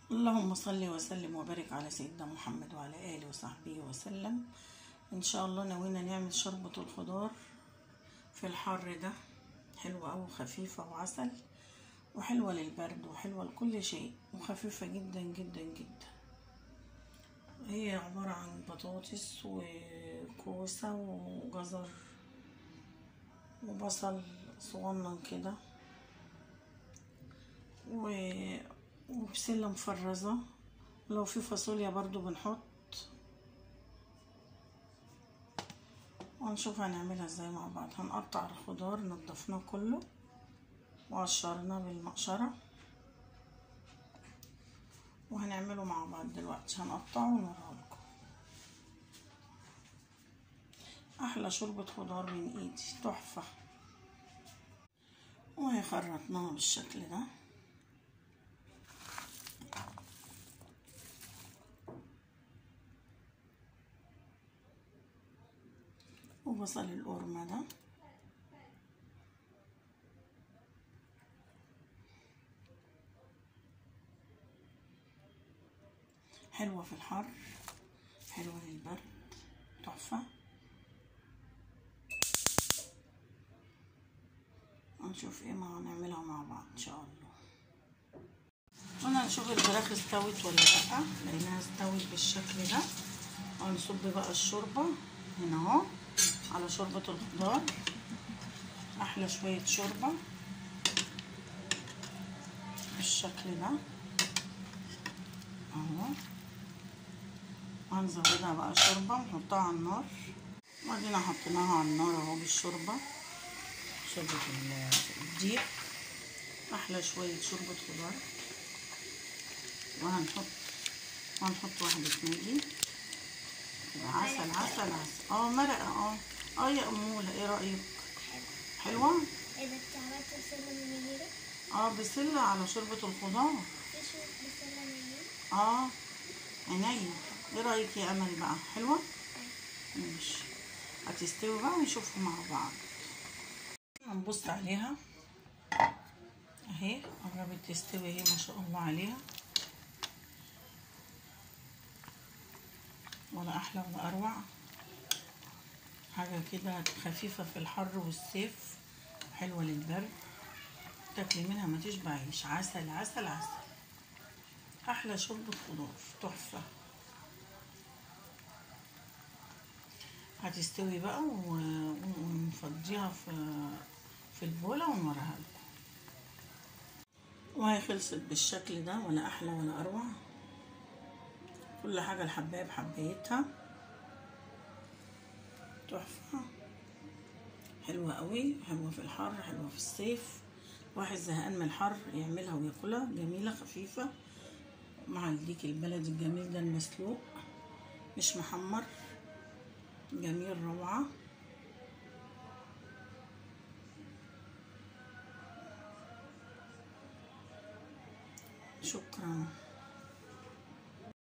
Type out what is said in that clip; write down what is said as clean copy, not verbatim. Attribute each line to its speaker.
Speaker 1: اللهم صل وسلم وبارك على سيدنا محمد وعلى آله وصحبه وسلم. إن شاء الله ناوينا نعمل شوربة الخضار في الحر ده، حلوة أوي وخفيفة وعسل، وحلوة للبرد وحلوة لكل شيء، وخفيفة جدا جدا جدا. هي عبارة عن بطاطس وكوسة وجزر وبصل صغنن كده وبسلة مفرزة، لو في فاصوليا برضو بنحط. وهنشوف هنعملها ازاي مع بعض. هنقطع الخضار، نضفناه كله وقشرناه بالمقشرة، وهنعمله مع بعض دلوقتي. هنقطعه ونوريه لكم. احلى شوربة خضار من ايدي، تحفة. وهي خرطناها بالشكل ده، وبصل القرمة ده حلوة في الحر، حلوة للبرد، تحفة. هنشوف ايه ما هنعملها مع بعض ان شاء الله. قلنا نشوف الفراخ استوت ولا لا. لقيناها استوت بالشكل ده. وهنصب بقى الشوربة هنا اهو على شوربة الخضار. احلى شوية شوربة بالشكل ده اهو. هنزودها بقى شوربة ونحطها على النار. وبعدين حطيناها على النار اهو بالشوربة، شوربة الديك. احلى شوية شوربة خضار. وهنحط واحدة ماجي. عسل عسل عسل. مرقة. يا أمولة، ايه رأيك؟ حلوة؟
Speaker 2: ايه ده، انت عملت بسلة من النيرة؟
Speaker 1: بسلة على شوربة الخضار.
Speaker 2: بسلة من النيرة؟
Speaker 1: عينيا. ايه رأيك يا أمل بقى؟ حلوة؟ ماشي، هتستوي بقى ونشوفها مع بعض. هنبص عليها اهي، قربت تستوي اهي، ما شاء الله عليها. ولا احلى ولا اروع. حاجه كده خفيفه في الحر والصيف، حلوه للبرد، تاكلي منها ما تشبعيش. عسل عسل عسل. احلى شوربه خضار، تحفه. هتستوي بقى ونفضيها في البوله ونوريها لكم. وهي خلصت بالشكل ده، ولا احلى ولا اروع. كل حاجه الحبايه بحبايتها، تحفه، حلوه قوي. حلوه في الحر، حلوه في الصيف. واحد زهقان من الحر يعملها وياكلها. جميله خفيفه مع الديك البلدي الجميل ده المسلوق، مش محمر، جميل روعه. شكرا.